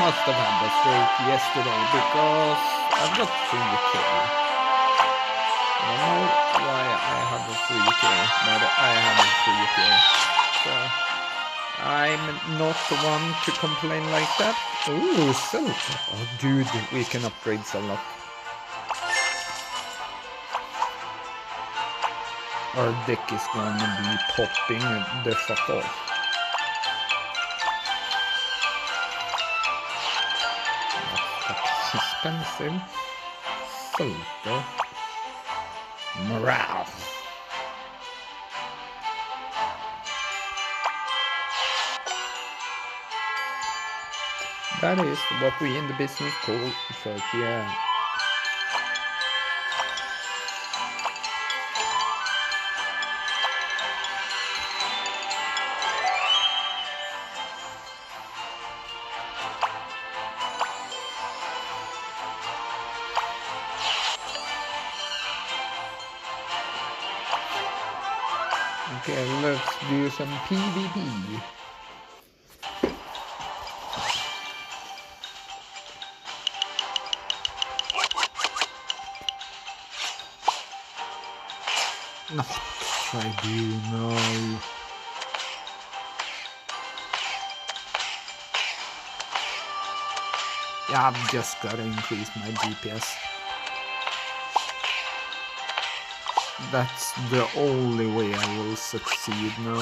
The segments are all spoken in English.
must have had the streak yesterday because I've got 3K. I don't know why I have a 3K, but I have a 3K. So I'm not the one to complain like that. Ooh, silver. Oh, dude, we can upgrade a lot. Our deck is gonna be popping the fuck off. That's expensive. Silver. Morale. That is what we in the business call fuck yeah. Okay, let's do some PvP. Not tribunal. Yeah, I've just gotta increase my DPS. That's the only way I will succeed now.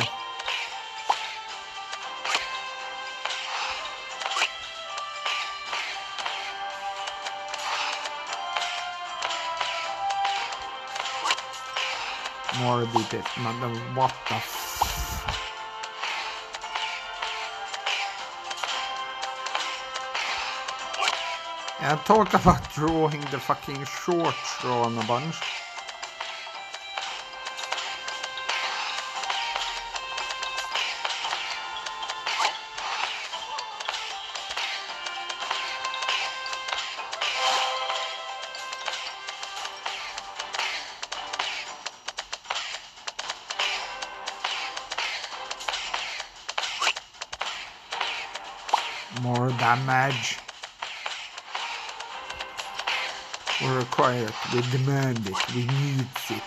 More DPS, man, what the f... Yeah, talk about drawing the fucking short straw on a bunch. More damage. We require it, we demand it, we need it.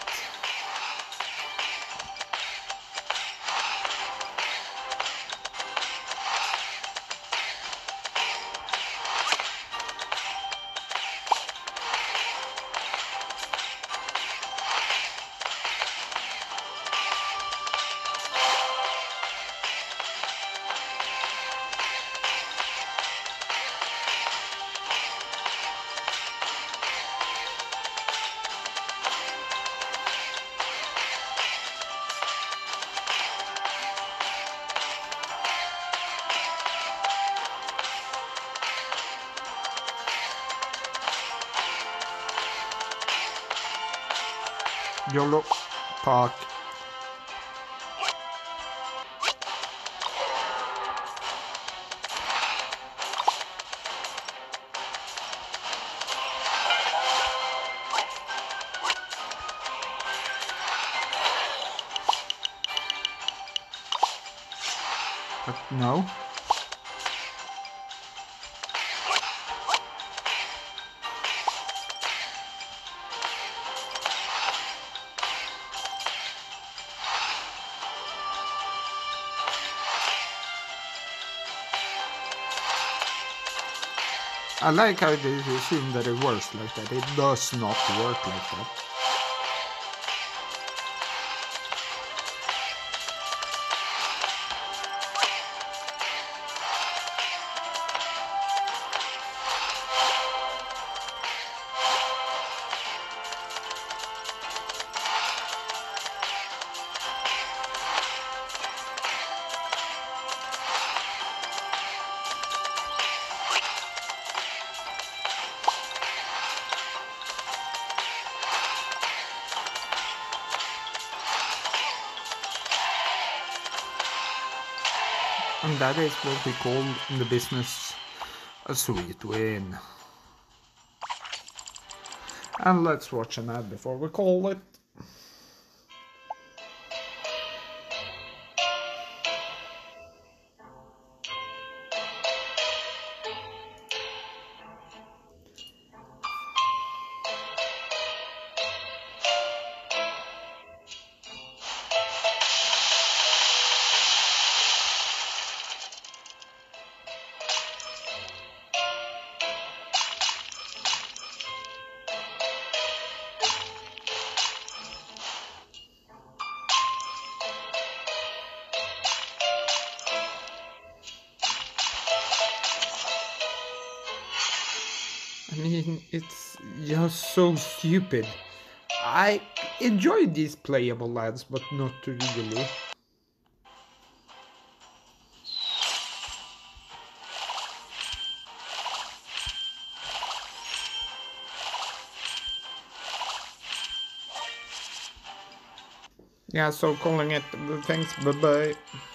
YOLO Park. But no. I like how they assume that it works like that. It does not work like that. And that is what we call in the business a sweet win. And let's watch an ad before we call it. mean, it's just so stupid. I enjoy these playable lads, but not really. Yeah, so calling it. Thanks, bye bye.